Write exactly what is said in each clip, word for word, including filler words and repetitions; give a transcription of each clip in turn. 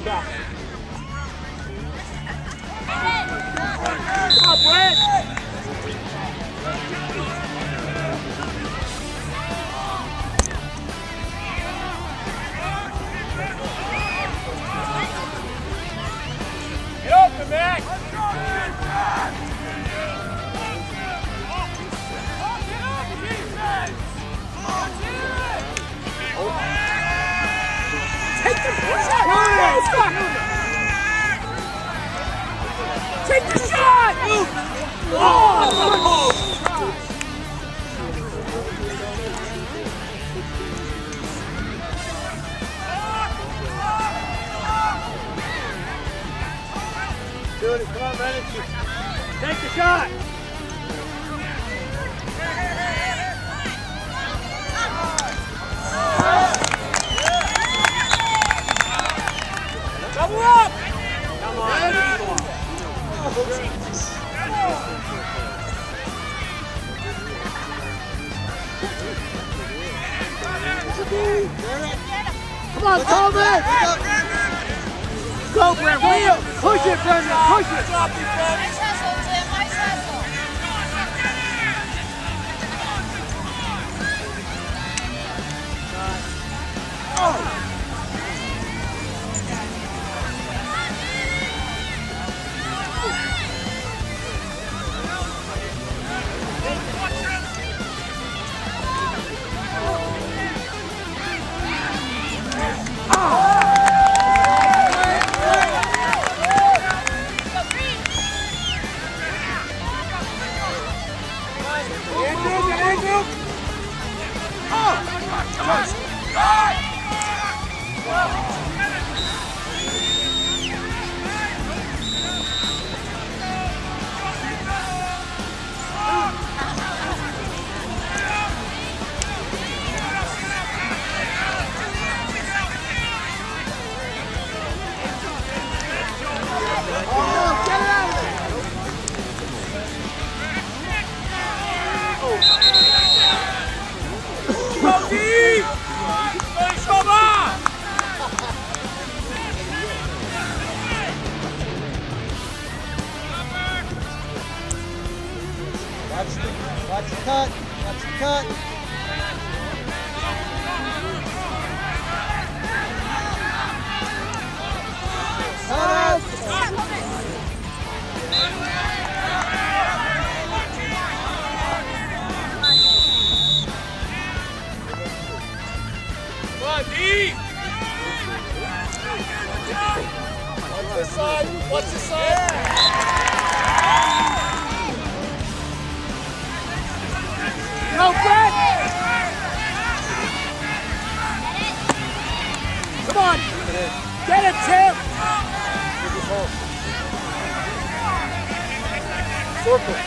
back. Come on, Brent! Get open, Max! Take the shot! Take the shot! Oh! Do it, come on, Bennett. Take the shot! Double up! Come on, come on. Come on, Coleman! Go, Brent, wheel! Push it, Brendan, push it! Nice hustle, Tim, nice hustle! Oh! Watch the, watch the cut, watch the cut. Cut! Come on, deep! Watch this side, watch this side! Go, Brett! Come on! Get it, Tim! Circle.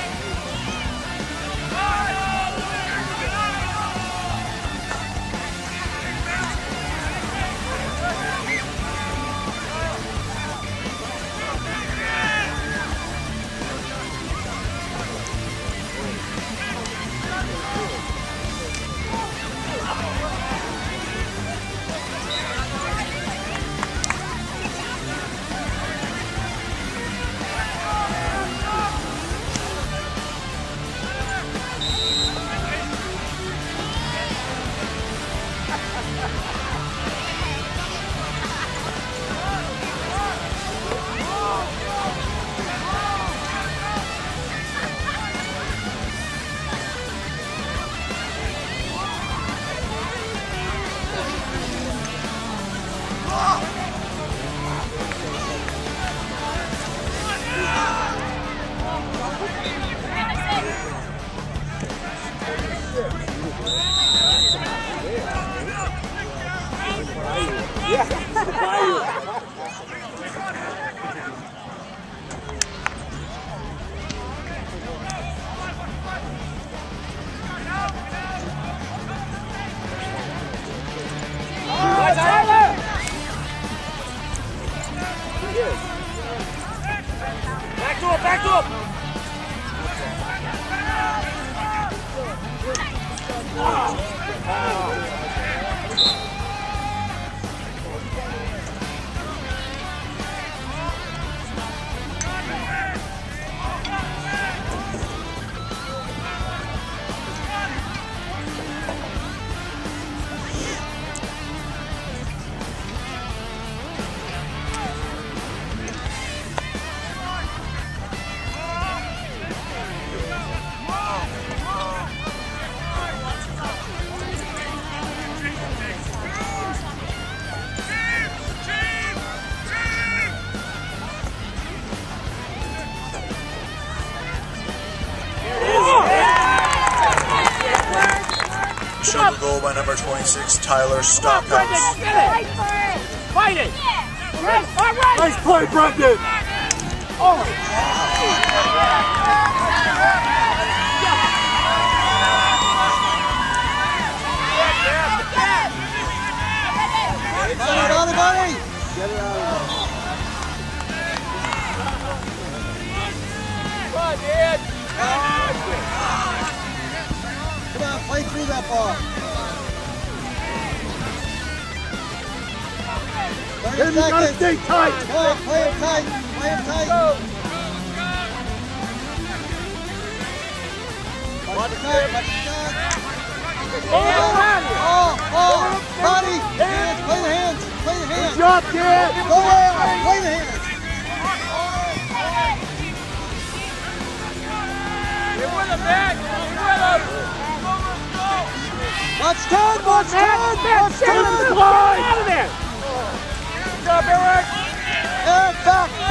Back to him, back to him! Oh. number twenty-six, Tyler Come on, Stockhouse. Brendan, get it! Fight it! Yes, all right! Nice play, Brendan! Oh! Buddy, buddy, buddy! Get it out of there. Come on, Dad! Come on, play through that ball. thirty Tim, you gotta seconds. stay tight! Come on, play it tight. Play it tight. Watch the cut, watch the cut. Oh, Oh, oh, body, hands, play the hands, play the hands. Good job, kid! Go ahead, play the hands. Get with him, man! Get with him! Watch ten, watch ten, watch ten. Get him out of there! Good job, Eric! Eric, back,